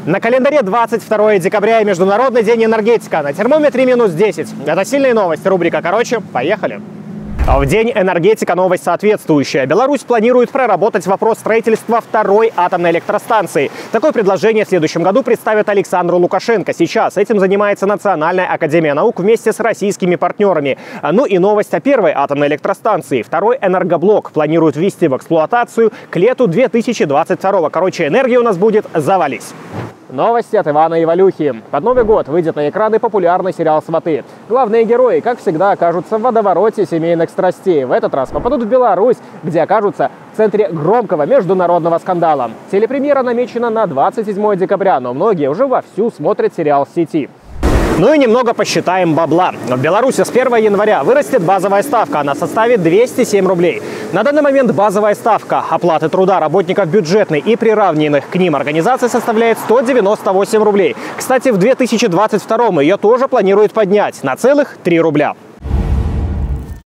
На календаре 22 декабря и Международный день энергетика. На термометре -10. Это сильные новости. Рубрика «Короче». Поехали. В день энергетика новость соответствующая. Беларусь планирует проработать вопрос строительства второй атомной электростанции. Такое предложение в следующем году представит Александру Лукашенко. Сейчас этим занимается Национальная академия наук вместе с российскими партнерами. Ну и новость о первой атомной электростанции. Второй энергоблок планируют ввести в эксплуатацию к лету 2022. Короче, энергия у нас будет завались. Новости от Ивана Ивалюхи. Под Новый год выйдет на экраны популярный сериал «Сваты». Главные герои, как всегда, окажутся в водовороте семейных страстей. В этот раз попадут в Беларусь, где окажутся в центре громкого международного скандала. Телепремьера намечена на 27 декабря, но многие уже вовсю смотрят сериал в сети. Ну и немного посчитаем бабла. В Беларуси с 1 января вырастет базовая ставка. Она составит 207 рублей. На данный момент базовая ставка оплаты труда работников бюджетной и приравненных к ним организаций составляет 198 рублей. Кстати, в 2022 ее тоже планируют поднять на целых 3 рубля.